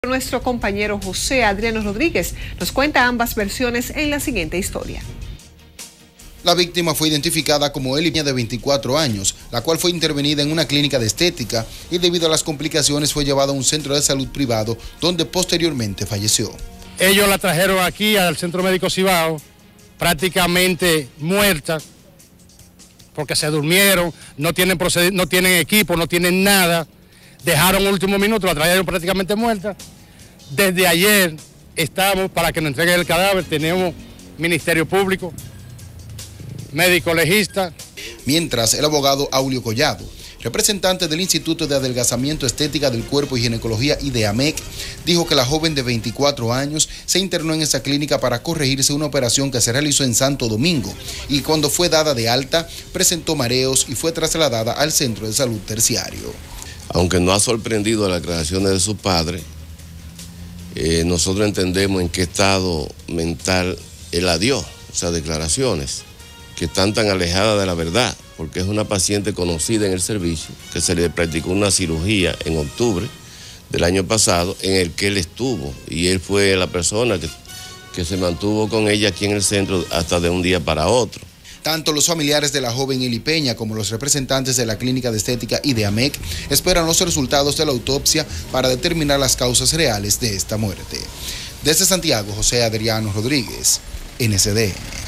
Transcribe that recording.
Nuestro compañero José Adriano Rodríguez nos cuenta ambas versiones en la siguiente historia. La víctima fue identificada como Eli, de 24 años, la cual fue intervenida en una clínica de estética y debido a las complicaciones fue llevada a un centro de salud privado donde posteriormente falleció. Ellos la trajeron aquí al Centro Médico Cibao prácticamente muerta porque se durmieron, no tienen equipo, no tienen nada. Dejaron último minuto, la trajeron prácticamente muerta. Desde ayer estamos para que nos entreguen el cadáver, tenemos Ministerio Público, médico legista. Mientras el abogado Aulio Collado, representante del Instituto de Adelgazamiento Estética del Cuerpo y Ginecología IDEAMEC, dijo que la joven de 24 años se internó en esa clínica para corregirse una operación que se realizó en Santo Domingo y cuando fue dada de alta presentó mareos y fue trasladada al centro de salud terciario. Aunque no ha sorprendido las declaraciones de su padre, nosotros entendemos en qué estado mental él la dio, esas declaraciones, que están tan alejadas de la verdad, porque es una paciente conocida en el servicio, que se le practicó una cirugía en octubre del año pasado, en el que él estuvo, y él fue la persona que se mantuvo con ella aquí en el centro hasta de un día para otro. Tanto los familiares de la joven Eli Peña como los representantes de la clínica de estética IDEAMEC esperan los resultados de la autopsia para determinar las causas reales de esta muerte. Desde Santiago, José Adriano Rodríguez, NCDN.